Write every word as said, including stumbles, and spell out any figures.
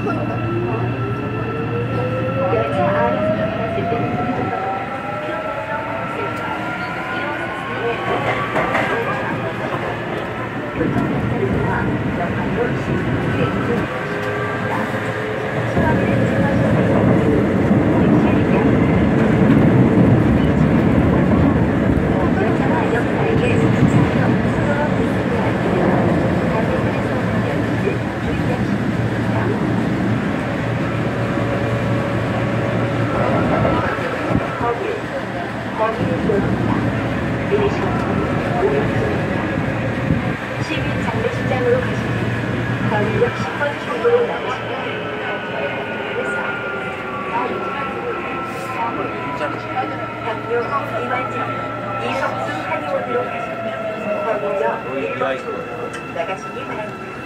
열차 안에서 나갔을 때는 교통정찰과 역할로 신분들의 이동을 하십니다. 수화기를 추가하시는 열차와 역 사이에 상상이 없는 수로가 불편을 알리며 반대편에서 오는 열차를 주의하십니다. 거기, 거기는 요입니다. 내리시는 오른쪽입니다. 시민 장례식장으로 가시면 거리역 십 번 출구로 나가시면 당뇨 이만정 이성수 한의원으로 가시면 거리역 일 번 출구로 나가시기 바랍니다.